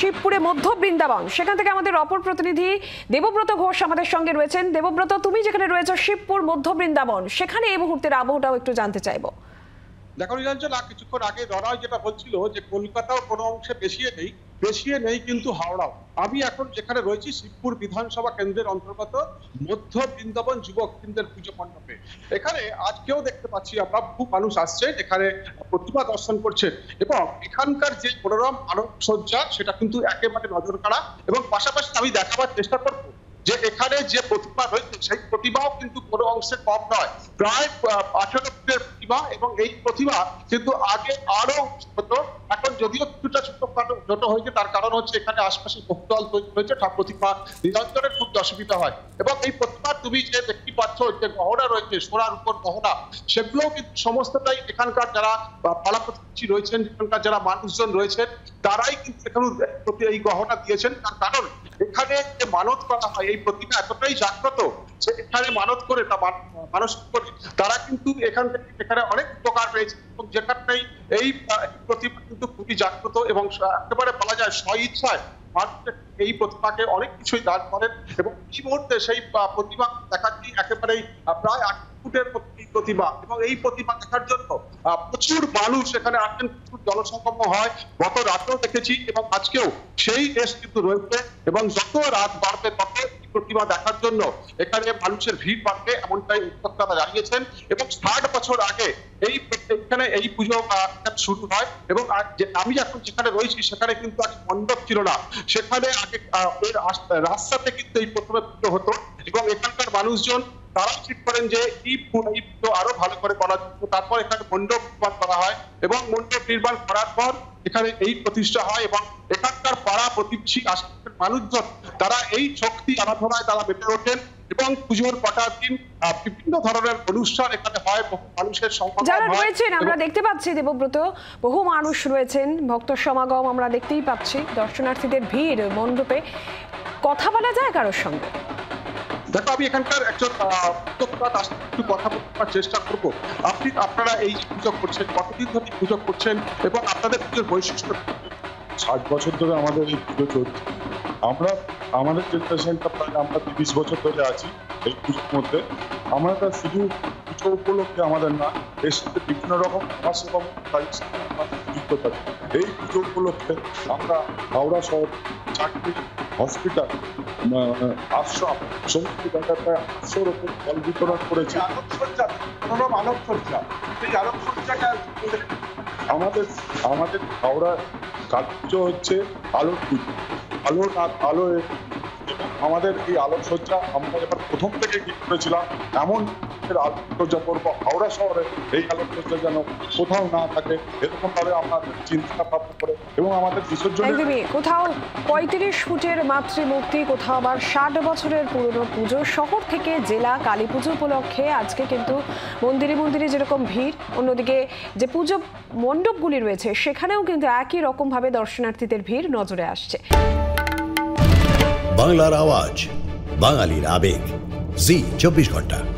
শিবপুরে মধ্য বৃন্দাবন, সেখান থেকে আমাদের অপর প্রতিনিধি দেবব্রত ঘোষ আমাদের সঙ্গে রয়েছেন। দেবব্রত, তুমি যেখানে রয়েছো শিবপুর মধ্য বৃন্দাবন, সেখানে এই মুহূর্তের আবহাওয়াটাও একটু জানতে চাইবো। দেখো নিরঞ্জন, কিছুক্ষণ আগে রনয় যেটা বলছিল যে কলকাতাও কোনো অংশে পেছিয়ে নেই কিন্তু হাওড়াও। আমি এখন যেখানে রয়েছি শিবপুর বিধানসভা কেন্দ্রের অন্তর্গত মধ্য বৃন্দাবন যুবক কেন্দ্রের পুজো মণ্ডপে। এখানে আজকেও দেখতে পাচ্ছি আমরা বহু মানুষ আসছেন, এখানে প্রতিমা দর্শন করছেন এবং এখানকার যে মনোরম আলোকসজ্জা সেটা কিন্তু একেবারে নজর কাড়া। এবং পাশাপাশি আমি দেখাবার চেষ্টা করবো যে এখানে যে প্রতিমা রয়েছে সেই প্রতিমাও কিন্তু কোনো অংশে কম নয়, প্রায় 18 ফুটের প্রতিমা। এবং এই প্রতিমা কিন্তু আগে আরো হতো, এখন যদিও কিছুটা ছোট হয়েছে, তার কারণ হচ্ছে এখানে আশপাশে বহুতল তৈরি হয়েছে, প্রতিমা নিরঞ্জনের খুব অসুবিধা হয়। এবং এই প্রতিমা তুমি যে দেখতে পাচ্ছ যে গহনা রয়েছে, সোনার উপর গহনা, সেগুলোও কিন্তু সমস্তটাই এখানকার যারা পাড়া প্রতিবেশী রয়েছেন, এখানকার যারা মানুষজন রয়েছেন, তারাই কিন্তু এখানে এই গহনা দিয়েছেন। তার কারণ এখানে যে মানত করা হয়, এই প্রতিমা এতটাই জাগ্রত যে এখানে মানত করে তা মানুষ করে তারা কিন্তু এখানে অনেক উপকার পেয়েছে। এবং যেখানেই এই প্রতিমা কিন্তু খুবই জাগ্রত এবং একেবারে বলা যায় স্বইচ্ছায় এই প্রতিমাকে অনেক কিছুই দান করেন। এবং এই মুহূর্তে সেই প্রতিমা দেখাচ্ছি একেবারেই প্রায় 8 ফুটের প্রতিমা। এবং এই প্রতিমা দেখার জন্য প্রচুর মানুষ এখানে আসেন, প্রচুর জনসমাগম হয়। গত রাতেও দেখেছি এবং আজকেও সেই রেস কিন্তু রয়েছে। এবং যত রাত বাড়বে তত প্রতিমা দেখার জন্য এখানে মানুষের ভিড় বাড়বে, এমনটাই উদ্যোক্তারা জানিয়েছেন। এবং 60 বছর আগে এখানে এই পুজো শুরু হয়। এবং আমি এখন যেখানে রয়েছি সেখানে কিন্তু আগে মণ্ডপ ছিল না, সেখানে আগে রাস্তাতে কিন্তু এই প্রথমে পুজো হতো। এবং এখানকার মানুষজন তারাই ঠিক করেন যে এই পুজো আরো ভালো করে করা যেত। তারপর এখানে মণ্ডপ নির্মাণ করা হয় এবং মণ্ডপ নির্মাণ করার পর এখানে এই প্রতিষ্ঠা হয়। এবং এখানকার পাড়া প্রতিবেশী আশেপাশের মানুষজন তারা এই শক্তি আরাধনায় তারা মেতে ওঠেন। এবং পুজোর কটার দিন বিভিন্ন ধরনের অনুষ্ঠান এখানে হয়, বহু মানুষের সমাগম যারা রয়েছেন আমরা দেখতে পাচ্ছি দেবব্রত, বহু মানুষ রয়েছেন, ভক্ত সমাগম আমরা দেখতেই পাচ্ছি, দর্শনার্থীদের ভিড় মণ্ডপে। কথা বলা যায় কারোর সঙ্গে? দেখো, আমি এখানকার একজন উদ্যোক্তা, তার সাথে একটু কথা বলার চেষ্টা করবো। আপনারা এই পুজো করছেন, কতদিন ধরে পুজো করছেন এবং আপনাদের পুজোর বৈশিষ্ট্য? 60 বছর ধরে আমাদের এই পুজো চলছে। আমাদের জেনারেশনটা প্রায় আমরা 30 বছর ধরে আছি এই পুজোর মধ্যে। আমরা শুধু পুজো উপলক্ষে আমাদের না, এর সাথে বিভিন্ন রকম সমাজ এবং যুক্ত থাকি। এই পুজো উপলক্ষে আমরা হাওড়া শহর 4টি হসপিটাল, আশ্রম, সমস্ত জায়গায় প্রায় 800-র উপর ফল বিতরণ করেছি। আলোকসজ্জা, সেই আলোকসজ্জাটা আমাদের হাওড়া কালী পুজো হচ্ছে আলোর পুজো, আলো। আমাদের এই আলোকসজ্জা আমরা এবার প্রথম থেকে কি করেছিলাম, এমন আলোকসজ্জা করবো হাওড়া শহরে, এই আলোকসজ্জা যেন কোথাও না থাকে, এরকম ভাবে আমাদের চিন্তা ভাবনা করে। এবং আমাদের বিসর্জন কোথাও 35 ফুটের মাতৃমূর্তি, কোথাও আবার 60 বছরের পুরনো পুজো। শহর থেকে জেলা কালী পুজো উপলক্ষে আজকে কিন্তু মন্দিরে মন্দিরে যেরকম ভিড়, অন্যদিকে যে পুজো মণ্ডপগুলি রয়েছে সেখানেও কিন্তু একই রকম ভাবে দর্শনার্থীদের ভিড় নজরে আসছে। বাংলার আওয়াজ, বাঙালির আবেগ, জি 24 ঘন্টা।